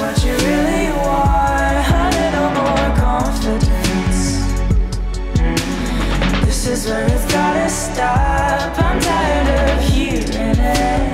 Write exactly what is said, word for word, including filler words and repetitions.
what you really want. A little more confidence. This is where it's gotta stop. I'm tired of hearing it.